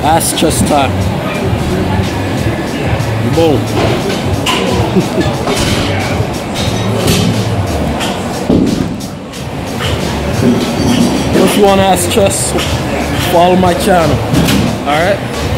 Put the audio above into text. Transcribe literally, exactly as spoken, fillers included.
Ask chess time. Boom. If you want to ask chess, follow my channel. Alright?